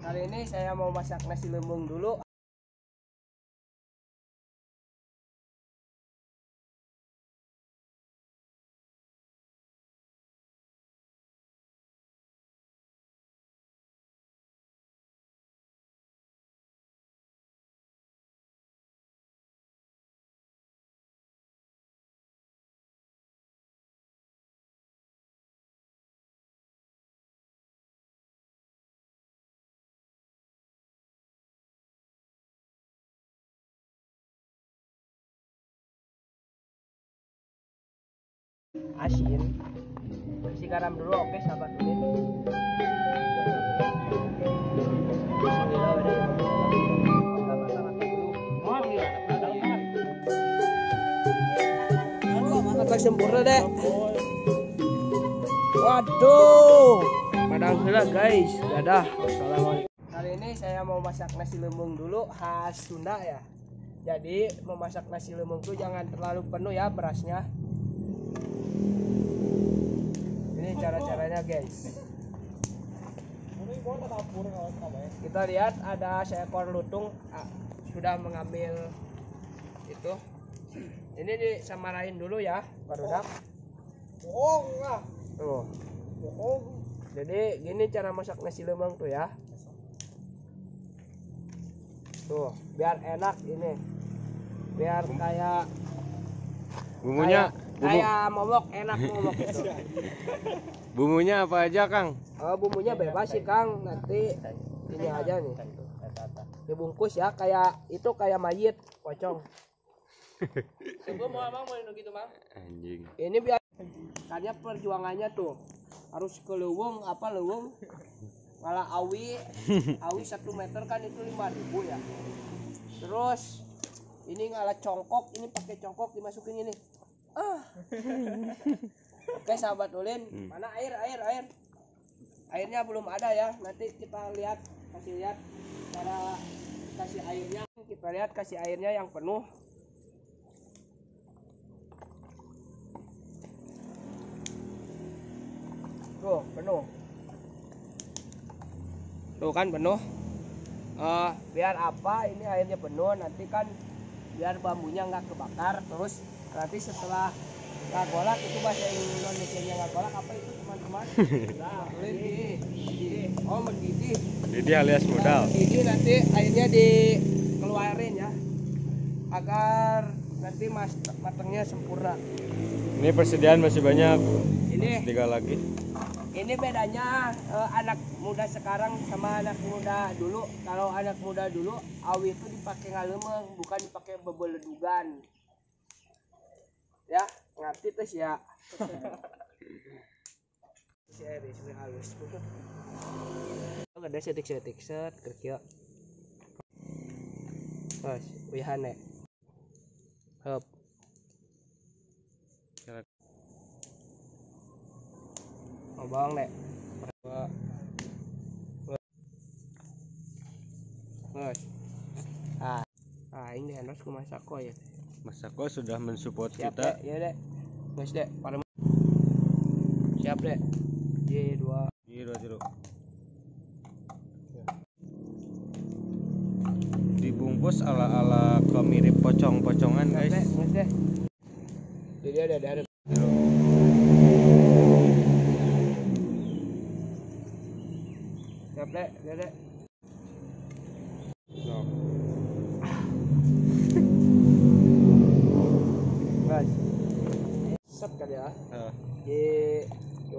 Kali ini saya mau masak nasi lembung dulu. Asin, kasih garam dulu. Oke sahabat Udin. Masak sempurna deh. Waduh, padang heula guys. Dadah. Wassalamualaikum. Kali ini saya mau masak nasi lembung dulu khas Sunda ya. Jadi memasak nasi lembung tuh jangan terlalu penuh ya berasnya. Ini cara-caranya guys. Kita lihat ada seekor lutung sudah mengambil itu. Ini disamarain dulu ya, barudak. Bohong lah. Tuh. Bohong. Jadi gini cara masak nasi lembung tuh ya. Tuh, biar enak ini. Biar kayak bumbunya kayak momok, enak momok itu. Bumbunya apa aja, Kang? Oh, bumbunya bebas sih, Kang. Nanti ini aja nih. Dibungkus ya, kayak itu kayak mayit, pocong. Sebelum mau abang mau gitu, Bang. Anjing. Ini biar karena perjuangannya tuh harus ke leuweung, apa leuweung? Malah awi 1 meter kan itu 5.000 ya. Terus ini ngalah congkok, ini pakai congkok dimasukin ini. Oke sahabat Ulin, mana air? Airnya belum ada ya. Nanti kita lihat, kasih lihat cara kasih airnya. Kita lihat kasih airnya yang penuh. Tuh penuh. Tuh kan penuh. Biar apa? Ini airnya penuh. Nanti kan biar bambunya nggak kebakar. Terus nanti setelah ngagolak, itu bahasa Indonesia-nya ngagolak apa itu teman-teman? Nah, mendidih. Oh mendidih. Mendidih alias modal. Mendidih nanti airnya dikeluarin ya, agar nanti matangnya sempurna. Ini persediaan masih banyak. Ini 3 lagi. Ini bedanya anak muda sekarang sama anak muda dulu. Kalau anak muda dulu awi itu dipakai ngalemeng, bukan dipakai bebeledugan. Ya, ngerti tes ya. Si Eri sudah halus. Ada setik-setik set kerja. Mas, wihane. Hop. Abang nek. Mas. Ini harus ke Masako ya. Masako sudah mensupport Siap, kita. Dek. Ya, Dek. Mas, Dek. Siap, Dek. J2. Dibungkus ala-ala mirip pocong-pocongan, guys. Mas, Dek. Jadi ada. Siap, Dek. Ya, Dek. Mas. Set kali ya. J2.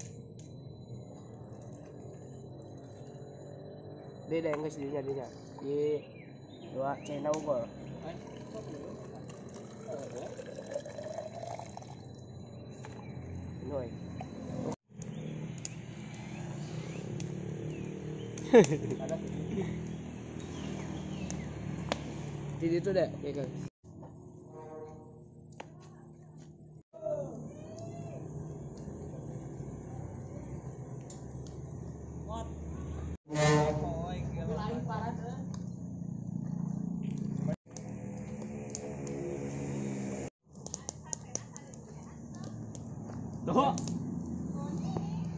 Dia yang kesininya dia. J2 channel gol. Noi. Di situ deh, ya kan.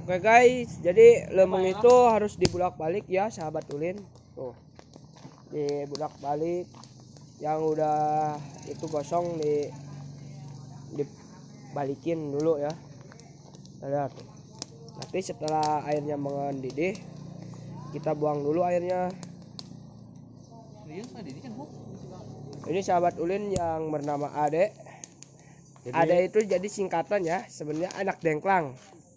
Oke guys, jadi lemeng itu harus dibulak-balik ya sahabat ulin. Tuh. Dibulak-balik yang udah itu gosong dibalikin dulu ya. Lihat. Nanti setelah airnya mendidih, kita buang dulu airnya. Ini sahabat ulin yang bernama Ade. Ade itu jadi singkatan ya, sebenarnya anak dengklang.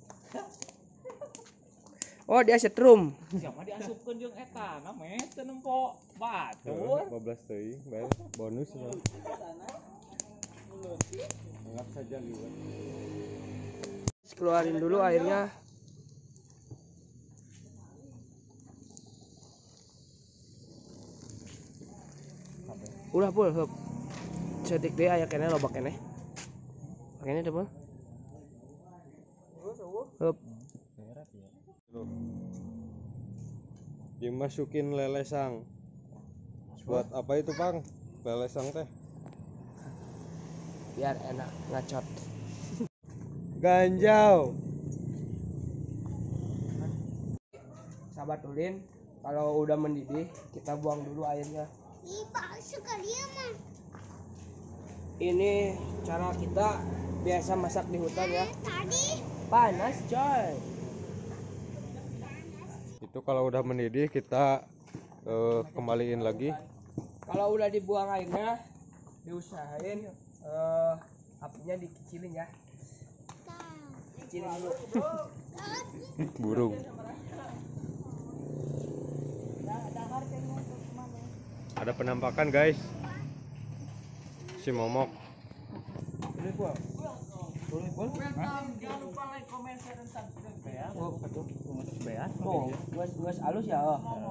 Oh, dia setrum. Siapa diasupkeun jeung eta? Namanya teu nempo batur. 15 teuing, bayar bonus lah. Anggap saja liwat. Keluarin dulu airnya. Udah pul, heup. Sedik deh aya keneh loba keneh. Keneh teh pul. Heup. Dimasukin lelesang. Buat apa itu, Bang? Lelesang teh. Biar enak ngacot. Ganjau. Sahabat ulin, kalau udah mendidih, kita buang dulu airnya. Ini cara kita biasa masak di hutan ya. Panas coy. Itu kalau udah mendidih kita kembaliin lagi. Kalau udah dibuang airnya, diusahain apinya dikecilin ya. Kecilin dulu. Burung. Ada penampakan guys. Si momok. Ini gua. Jangan lupa like, comment, share, dan subscribe ya. Oh, betul. Beas. Oh, guys halus ya.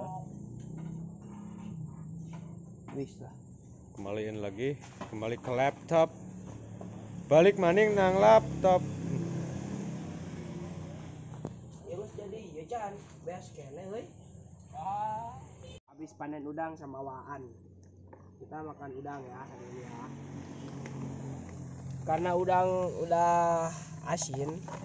Wis lah. Kembaliin lagi, kembali ke laptop. Balik maning nang laptop. Ya wis jadi ya Jan, beas kene euy. Habis panen udang sama waan. Kita makan udang ya hari ini ya. Karena udang udah asin.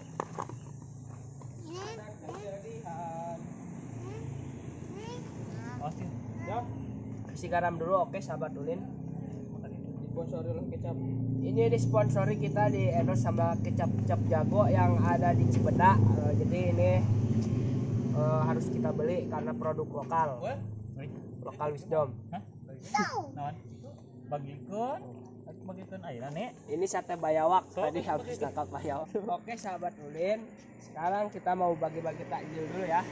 Ya. Kasih garam dulu, oke sahabat ulin. Disponsori oleh kecap. Ini disponsori kita di endorse sama kecap jago yang ada di Cibeda. Jadi ini harus kita beli karena produk lokal. Lokal wisdom. Naon? Bagikeun ayeuna nek. Ini sate bayawak tadi habis tangkap bayawak. Oke sahabat ulin, sekarang kita mau bagi-bagi takjil dulu ya.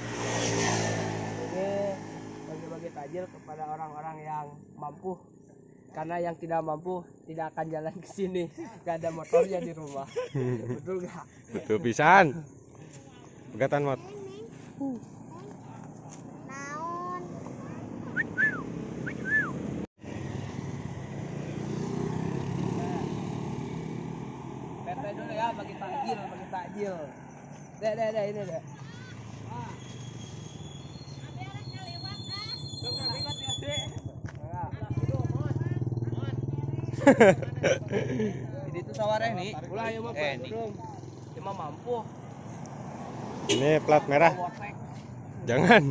Ini bagi-bagi takjil kepada orang-orang yang mampu. Karena yang tidak mampu tidak akan jalan ke sini, gak ada motornya di rumah. Betul gak? Betul pisan. Pegatan mot. Pepe dulu ya, bagi takjil. Dek, ini dek. Jadi itu sawarnya nih. Ulah ya mah belum. Cuma mampu. Ini plat merah. Jangan.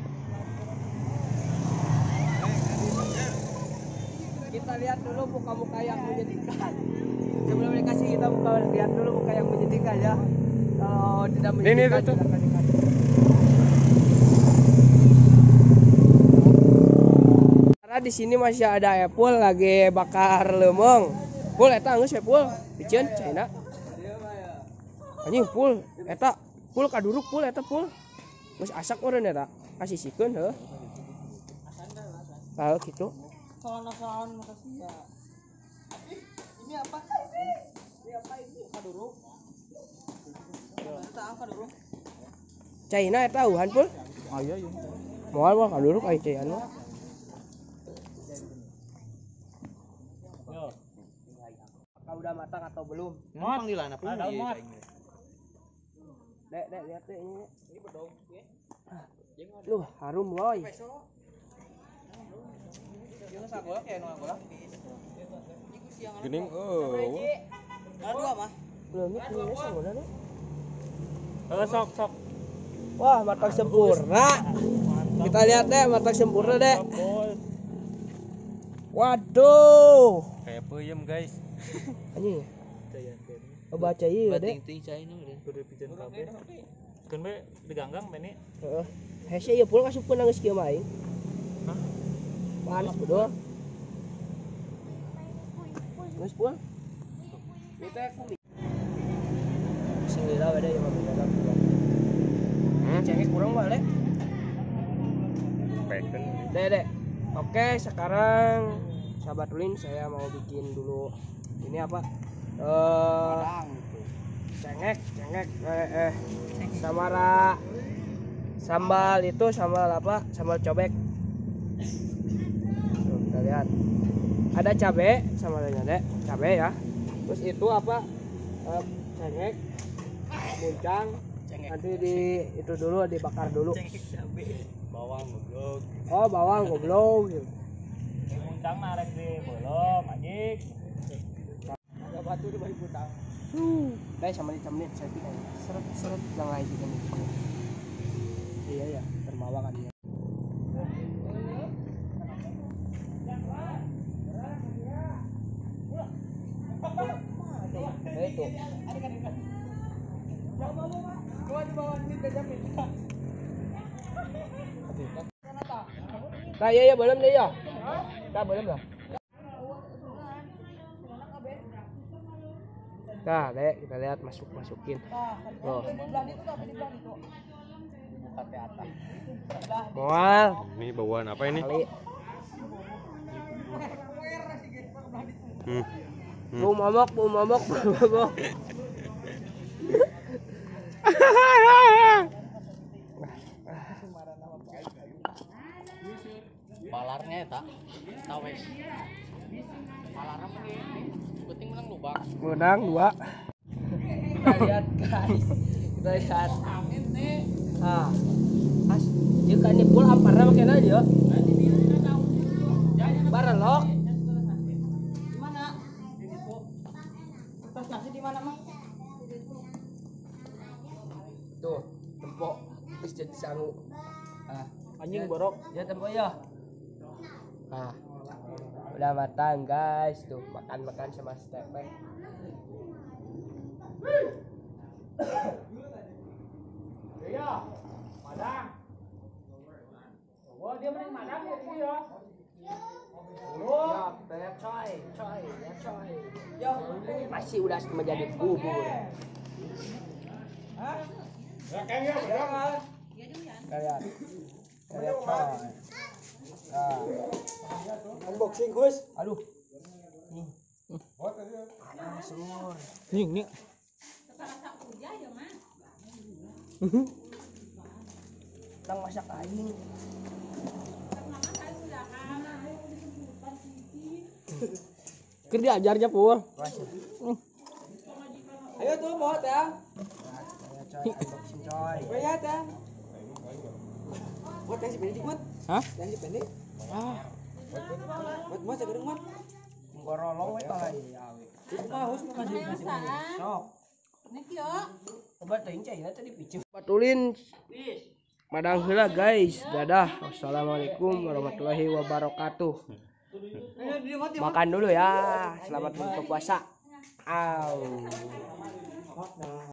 Kita lihat dulu muka-muka yang menyedihkan. Sebelum dikasih kita lihat dulu muka yang menyedihkan ya. Kalau tidak menyedihkan silakan dikasih. Karena di sini masih ada Epul lagi bakar lemeng. Pul eta geus Epul, biceun China. Anjing Pul, eta Pul kaduruk Pul eta Pul. Geus asak meureun eta. Kasisikeun heuh. Kalau gitu. Soal-soal makasih ya. Ini apa sih? Ini apa ini? Kaduruk. Eta kaduruk. China eta Wuhan Pul. Ah iya. Moal mah kaduruk ai China. Apakah udah matang atau belum? Mot di lana pun. Dek, lihat deh ini. Ini bedog ya. Duh, harum woy. Gening oh. Belum ini sagoda nih. Sok. Wah, matang sempurna. Kita lihat deh, matang sempurna deh. Waduh. Kayak peyem guys. Anjing. Oh, baca ieu deh. Ting cai nu deh. Kudu pijeun kabeh. Keun be diganggang bene. Heeh. Hese ieu pun kasupkeun geus kieu mah aing. Hah? Panas betul. Geus pun. Kita kumi. Sing lila beda yang dalam. Cengek kurang balik. Bacon. Dek. Oke, sekarang sahabat Ulin saya mau bikin dulu ini apa? Cengek samara sambal itu sambal apa? Sambal cobek. Tuh, kita lihat. Ada cabe sambalnya, Dek. Cabe ya. Terus itu apa? Cengek, muncang. Nanti itu dulu dibakar dulu. Bawang goblok. Oh, bawang goblok. Muncang narek di bolong anjing. Ada batu di balik putang. Dai sama menit saya pikir seret yang lain juga nih. Iya ya, terbawa kan dia. Itu. Nah, iya belum deh ya. Kita belum dah. Nah, Dek, kita lihat masukin. Loh. Mual. Ini bauan apa ini? Kali. Bu momok. Palarnya eta. Tawes. Palarna penting menang lubang. Menang 2. Kita lihat guys. Kita lihat. Ah. As, ieu kan nipul amparna make na aja. Barelok. Di mana? Kertas nasi di mana, Mang? Tuh, tempok geus jadi sangu. Ah, Anjing borok. ya tempok ya. Nah, udah matang guys, tuh makan sama stepek. Iya. Madang. Wah, dia mending madang ya sih ya. Ya, coy. Ya, masih udah menjadi bubur. Kalian coy. Nah. Unboxing Gus. Aduh. Semur. Nih. Tang masak aing. Keur diajarnya pur. Ayo tuh buat ya. Unboxing coy. Ya teh. Buat yang si pendek buat. Hah? Yang si pendek. Buat segera buat. Ngorolong we tah ya. Itu mah harus makasih. Sok. Nek yo. Coba teuing cai tadi picu. Patulin. Madang heula guys. Dadah. Wassalamualaikum warahmatullahi wabarakatuh. Makan dulu ya. Selamat berbuka puasa. Au.